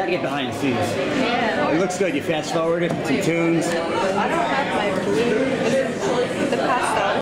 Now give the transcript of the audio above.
gotta get behind the scenes. Yeah. It looks good. You fast forward it, some tunes. I don't have my